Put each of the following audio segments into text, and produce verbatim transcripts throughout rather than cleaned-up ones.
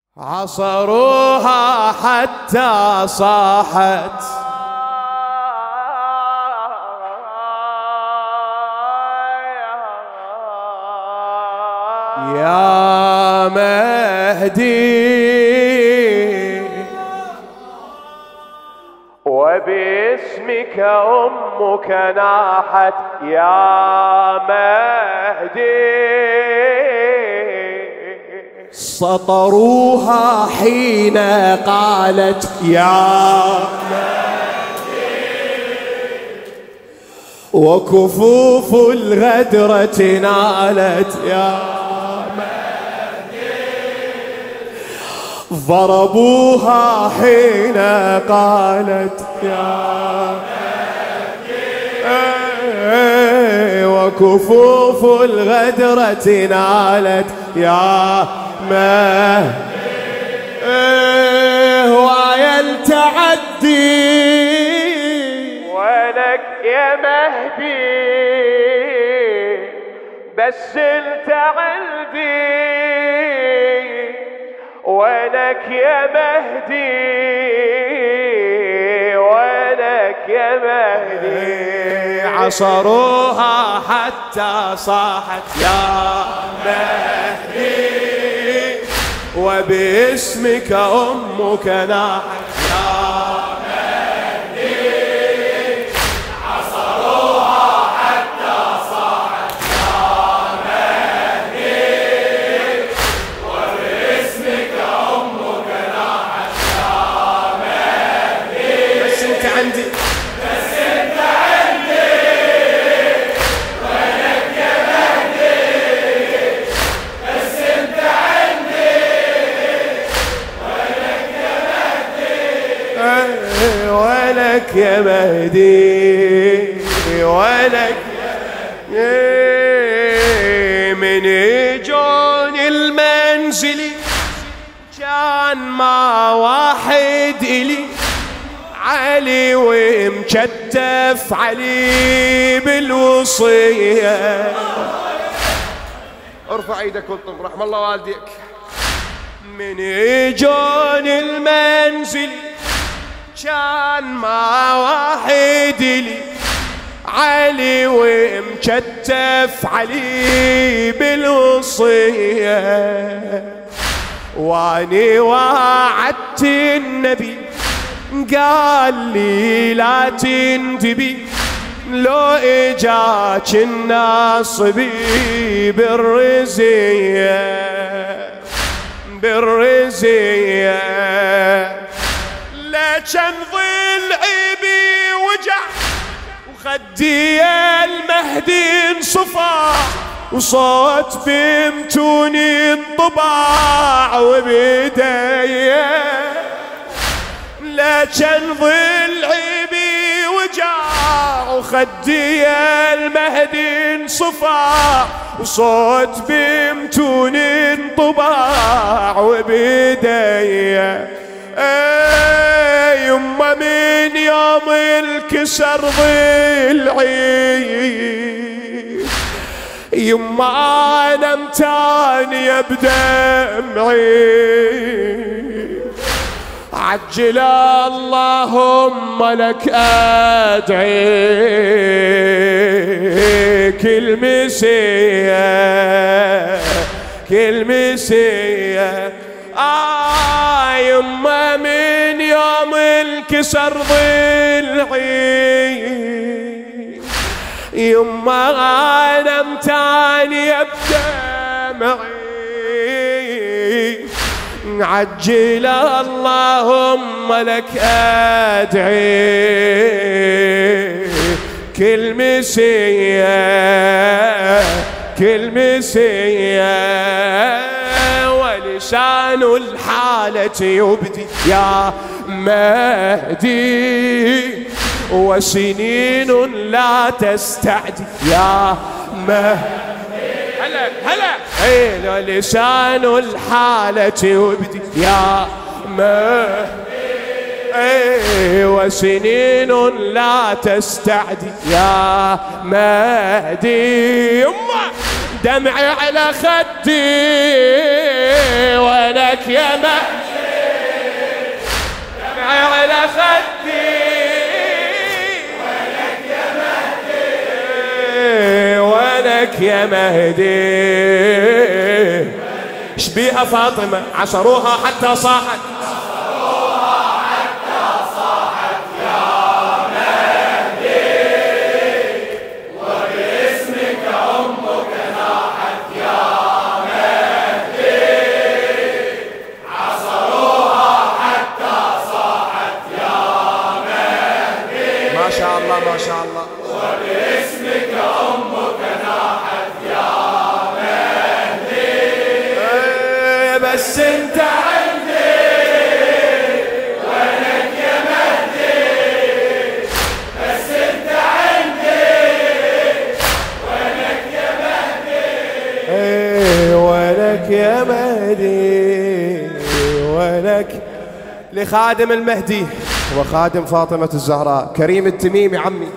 عصروها حتى صاحت يا مهدي وباسمك أمك ناحت يا مهدي. سطروها حين قالت يا مهدي وكفوف الغدرة نالت يا ضربوها حين قالت يا مهدي وكفوف الغدرة نالت يا مهدي ويا التعدي ولك يا مهدي بس التعدي ولك يا مهدي ولك يا مهدي. عصروها حتى صاحت يا مهدي وباسمك أمك ناحت يا مهدي. عصروها حتى صاحت يا مهدي وباسمك أمك ناحت يا مهدي. بس انت عندي بس انت عندي ولك يا مهدي بس انت عندي ولك يا مهدي ولك يا مهدي ولك يا مهدي. من يجون المنزل كان ما واحد إلي علي ومكتف علي بالوصية. ارفع ايدك والطم رحم الله والديك. من يجون المنزل كان ما واحد لي علي ومكتف علي بالوصية. واني وعدت النبي قال لي لا تنتبي لو اجاك الناصبي بالرزية بالرزية. لكن ضلعي بي وجع وخدي المهدي انصفى وصوت بمتوني الطباع وبيدي. لكن ضلعي بي وجع وخدي المهدي انصفى وصوت بمتوني انطباع وبيدي. اي يما من يوم الكسر ضلعي يما نمتاني بدمعي. عجل اللهم لك ادعي كل مسيه كل مسيه. آه يما من يوم الكسر ضلعي يما نمتاني بدمعي. عجل اللهم لك ادعي كل مسيه كل مسيه. ولسان الحالة يبدي يا مهدي وسنين لا تستعدي يا مهدي. هلا هلا ايه لسان الحالة يبدي يا مهدي ايه وسنين لا تستعدي يا مهدي. يما دمعي على خدي ولك يا مهدي، دمعي على خدي ولك يا مهدي، ولك يا مهدي. شبيها فاطمة عصروها حتى صاحت، عصروها حتى صاحت يا مهدي، وباسمك أمك ناحت يا مهدي، عصروها حتى صاحت يا مهدي. ما شاء الله ما شاء الله. وباسمك أمك ناحت يا بس انت عندي ولك يا مهدي، بس انت عندي ولك يا مهدي، ايه ولك يا مهدي ولك. لخادم المهدي وخادم فاطمة الزهراء كريم التميمي عمي،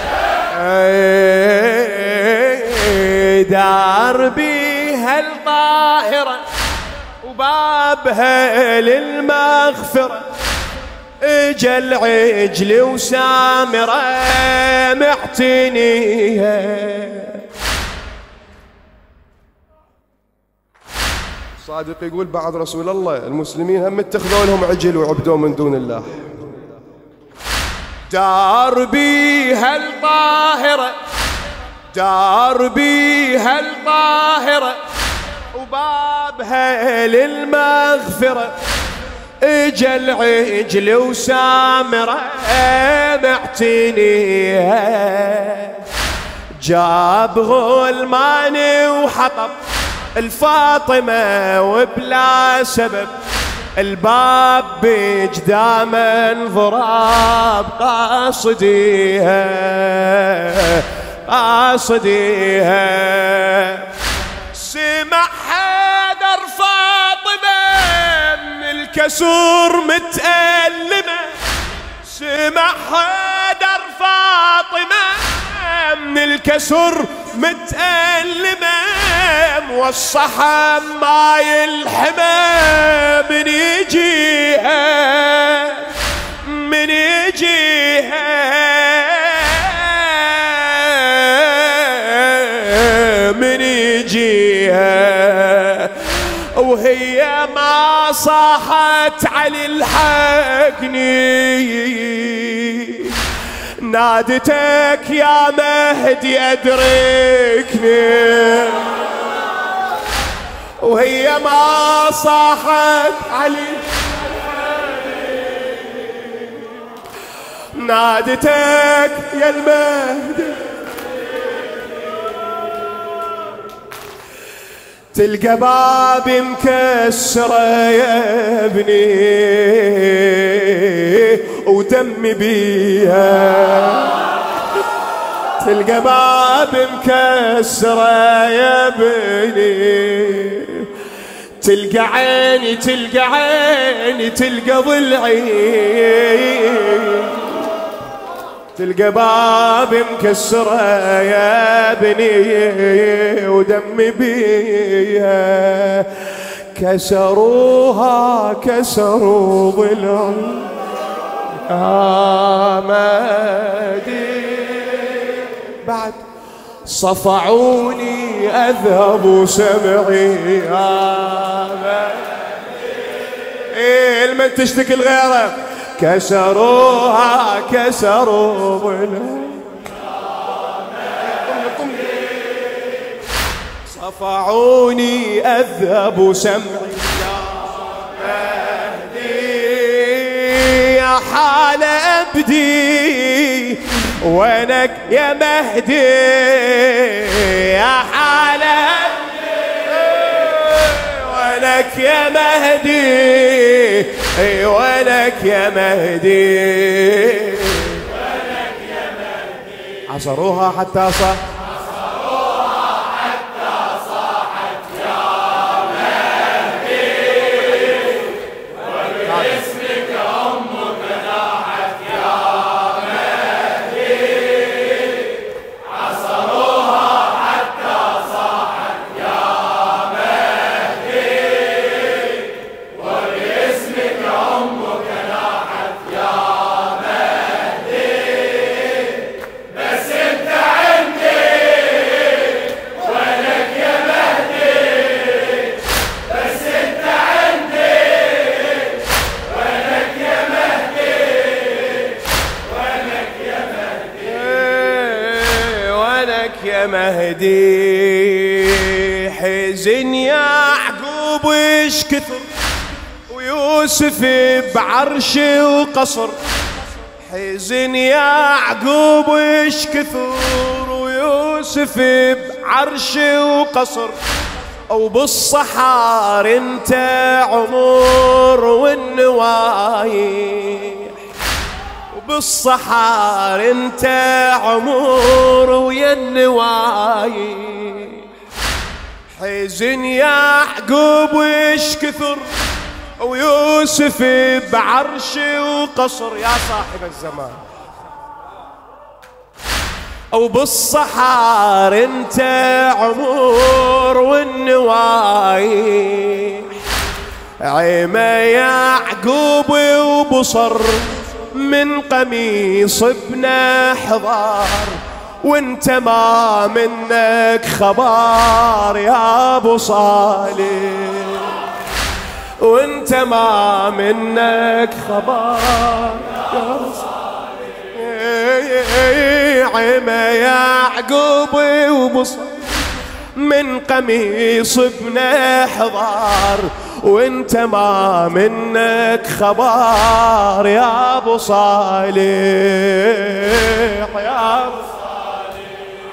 ايه دار بيها الطاهرة وبابها للمغفرة، اجل عجل وسامرة معتنيها. صادق يقول بعد رسول الله المسلمين هم اتخذوا لهم عجل وعبدوا من دون الله. دار بيها الطاهرة، دار بيها الطاهرة وبابها للمغفرة، اجل عجل وسامرة معتنيها. جاب غلماني وحطب الفاطمة وبلا سبب، الباب بجدام انضراب قاصديها قاصديها. سمع حيدر فاطمة من الكسور متألمة، سمع حيدر فاطمة من الكسور متألمة، موصحة ماي الحمى من يجيها من يجيها من يجيها. وهي ما صاحت علي الحقني، نادتك يا مهدي أدركني، وهي ما صاحت علي نادتك يا المهدي. تلقى بابي مكسرة يا ابني ودمي بيها، تلقى بابي مكسرة يا ابني، تلقى عيني تلقى عيني تلقى ضلعي، تلقى بابي مكسرة يا ابني ودمي بيها. كسروها كسروا ضلعي آمادي، بعد صفعوني أذهب سمعي آمادي. إيه المن تشتكي الغيرة، كسروها كسروا ضلعي صفعوني أذهب سمعي يا مهدي، يا حال أبدي وينك يا مهدي، يا حال أبدي وينك يا مهدي، وينك يا مهدي، وينك يا مهدي. عصروها حتى صح، وينك يا مهدي. حزن يعقوب وش كثر ويوسف بعرش وقصر. حزن يعقوب وش كثر ويوسف بعرش وقصر. وبالصحار انت عمر والنوايح. وبالصحار انت عمر ويا النوايح. حزن يعقوب وش كثر ويوسف بعرش وقصر. يا صاحب الزمان أو بالصحار انت عمر والنوايح. عيمة يعقوب وبصر من قميص ابن حضار. وانت ما منك خبر يا ابو صالح. وانت ما منك خبر يا ابو صالح. عيمة يعقوب وبصر من قميص ابن حضار. وانت ما منك خبر يا ابو صالح يا ابو صالح.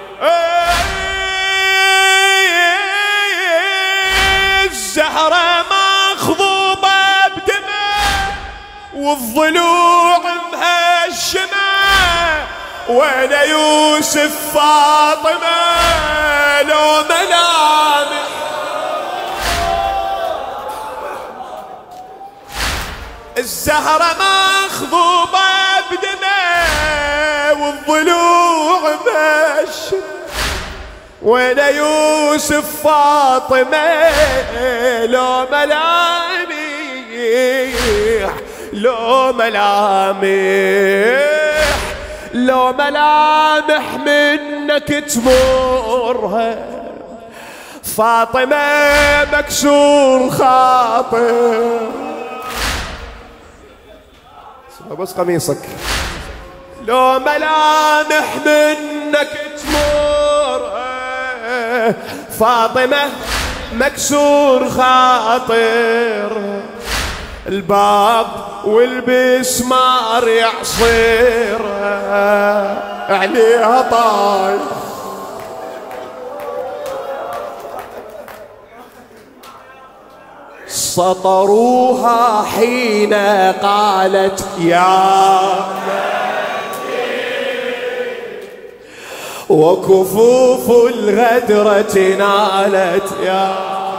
الزهرة مخضوبة بدمه والضلوع مهشمة. وانا يوسف فاطمة لو ملامح. الزهرة مخضوبة بدمه والضلوع مهشمة. وانا يوسف فاطمة لو ملامح. لو ملامح لو ملامح منك تمرها. فاطمة مكسور خاطر. بس قميصك. لو ملامح منك تمرها. فاطمة مكسور خاطر. الباب والبسمار يعصير عليها طاير. سطروها حين قالت يا وكفوف الغدرة نالت يا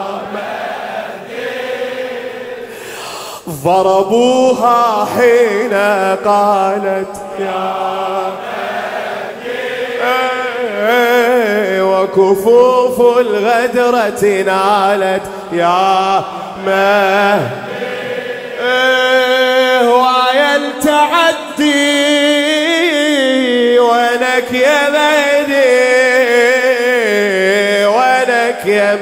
ضربوها حين قالت يا مهدي. وكفوف الغدرة نالت يا مهدي. ويا التعدي وينك يا مهدي. وينك يا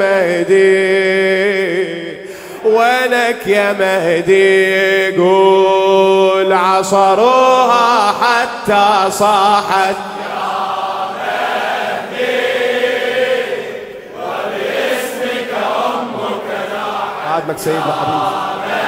مهدي. وينك يا مهدي. قول عصروها حتى صاحت يا مهدي. وباسمك أمك ناحت. عادمك سيدنا حبيبي.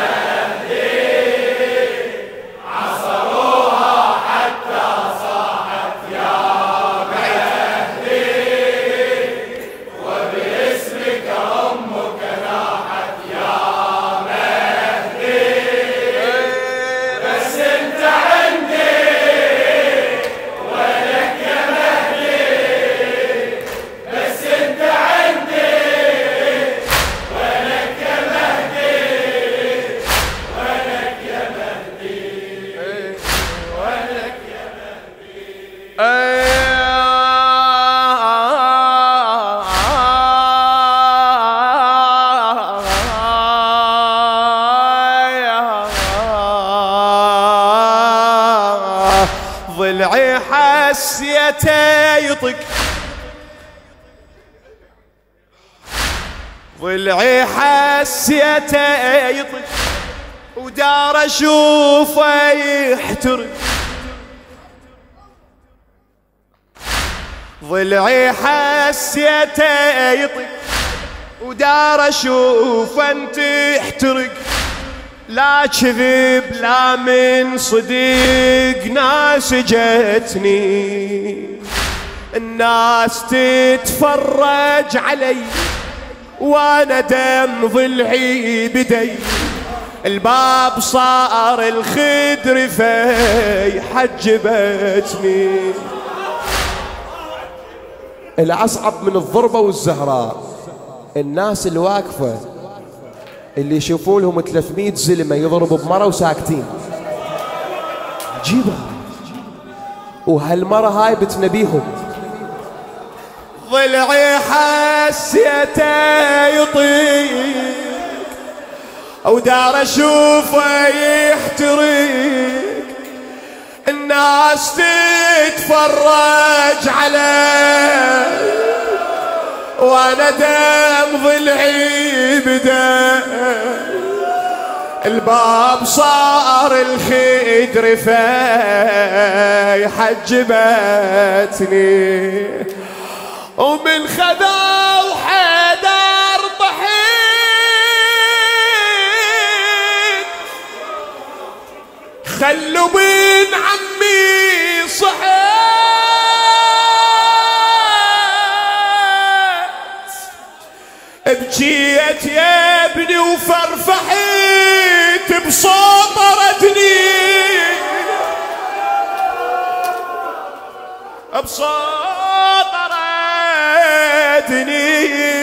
ضلعي حسيته يطق. ضلعي حسيته يطق ودار اشوفه يحترق. ضلعي حسيته يطق ودار اشوف انت احترق، لا كذب لا من صدق ناس جتني، الناس تتفرج علي وانا دم ضلعي بدي، الباب صار الخدر في حجبتني. الأصعب من الضربة والزهراء الناس اللي واقفة اللي يشوفوا لهم ثلاثمية زلمة يضربوا بمرة وساكتين، عجيبة. وهالمرة هاي بتنبيهم. ضلعي حسيته يطيق ودار اشوفه يحترق، الناس تتفرج عليه وانا دم ضلعي بدا، الباب صار الخدر في حجبتني، ومن خذا وحدار طحيت، خلوا بين عمي صحيت، بجيت يا ابني وفرفحيت بصوت ردني، بصوت ردني،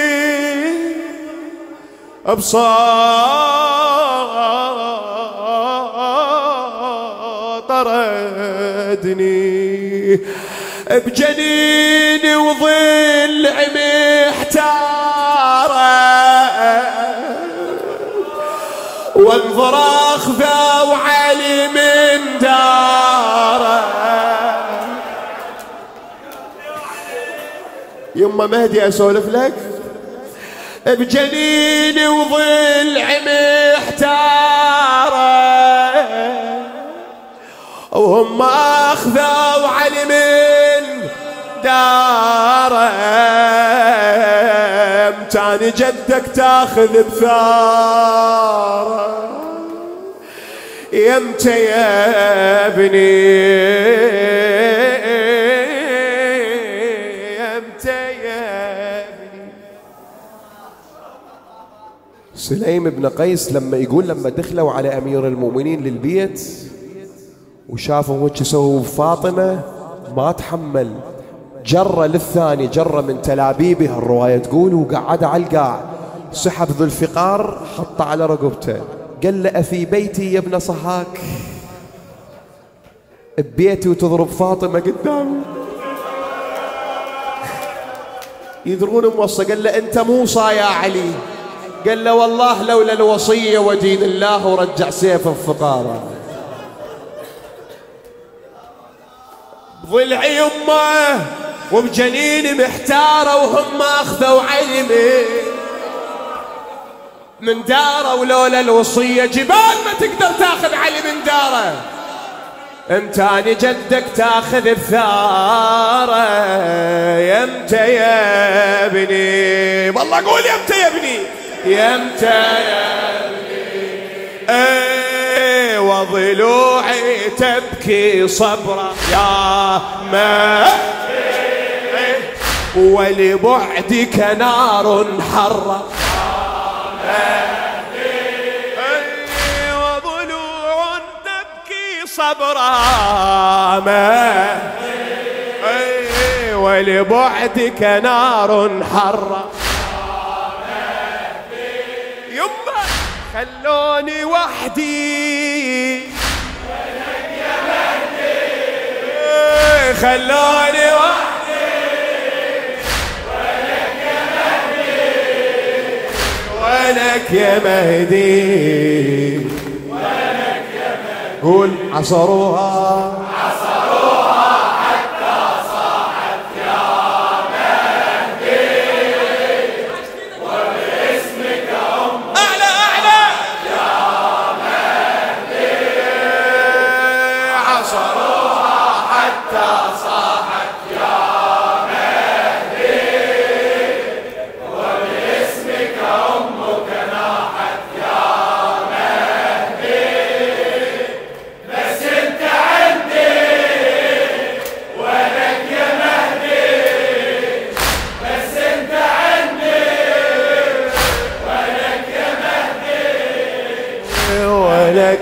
بصوت ردني، بجنيني وضلعي محتاره، وانظر اخذه وعلي من داره. يما مهدي اسولف لك. بجنيني وضلعي محتاره، وهم اخذوا علي من داره، متاني جدك تاخذ بثاره، يمتى يا ابني يمتى يا ابني. سليم بن قيس لما يقول لما دخلوا على امير المؤمنين للبيت وشافوا وش سووا فاطمة ما تحمل، جرة للثاني جرة من تلابيبه الرواية تقول، وقعد على القاع، سحب ذو الفقار حطه على رقبته، قال له أفي بيتي يا ابن صهاك، ببيتي وتضرب فاطمة قدامي. يدرون موصى، قال له أنت موصى يا علي، قال له والله لولا الوصية ودين الله ورجع سيف الفقارة. ضلعي يمه وبجنيني محتاره، وهم اخذوا علمي من داره، ولولا الوصيه جبال ما تقدر تاخذ علي من داره، امتاني جدك تاخذ بثاره، يمتى يا ابني، والله قول يمتى يا ابني، يمتى يا ابني. ايه وضلوعي تبكي صبرا يا ما، ولبعدك نار حرة يا وضلوع تبكي صبرا ما، ولبعدك نار حرة، يما خلوني وحدي خلوني وحدي ولك يا مهدي، ولك يا مهدي. قول عصروها عصروها حتى صاحت يا مهدي، وباسمك أم أعلى أعلى يا مهدي، عصروها حتى صاحت يا مهدي.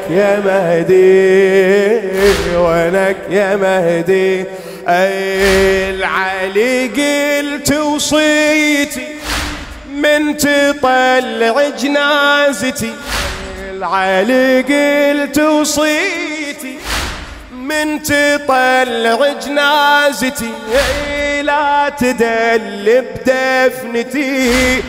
يا مهدي وينك يا مهدي. اي العلي قلت وصيتي من تطلع جنازتي، العلي قلت وصيتي من تطلع جنازتي، لا تدل بدفنتي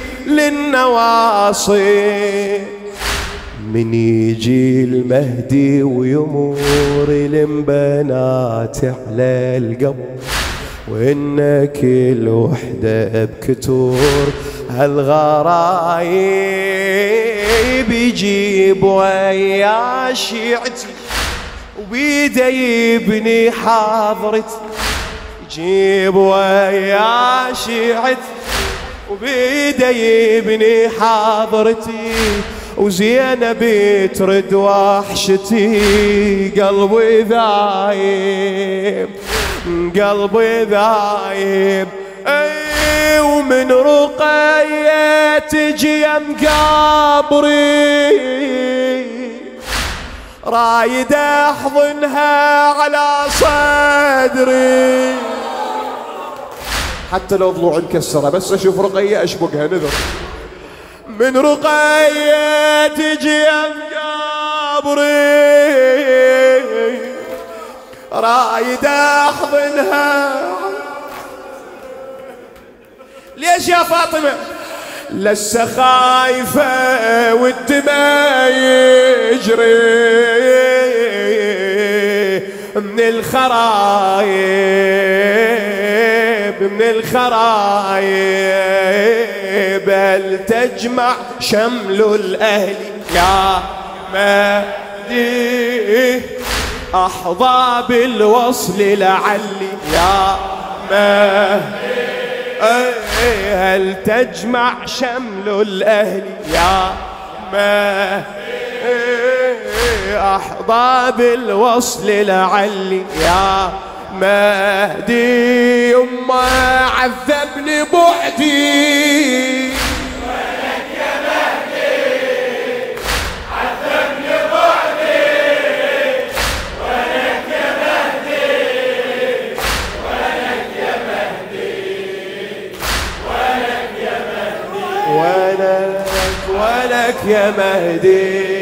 للنواصي. من يجي المهدي ويمور البنات على القبر، وإن كل وحدة بكتور هالغرايب يجيب ويا شيعتي وبيده يبني حاضرتي، يجيب ويا شيعتي وبيده يبني حاضرتي، وزينب ترد وحشتي. قلبي ذايب قلبي ذايب. اي ومن رقية تجي يا مقابري، رايد احضنها على صدري، حتى لو ضلوع مكسرة بس اشوف رقية اشبقها نذر. من رقية تجي يا مقابري، رايد احضنها. ليش يا فاطمة؟ لسه خايفة والدماء يجري من الخرايب من الخرايب، بل تجمع شمل الأهل يا مهدي، أحظى بالوصل لعلي يا مهدي. هل تجمع شمل الأهل يا مهدي، أحظى بالوصل لعلي يا مهدي. يما عذبني بعدي وينك يا مهدي، عذبني بعدي وينك يا مهدي، وينك يا مهدي، وينك يا مهدي، وينك وينك يا مهدي.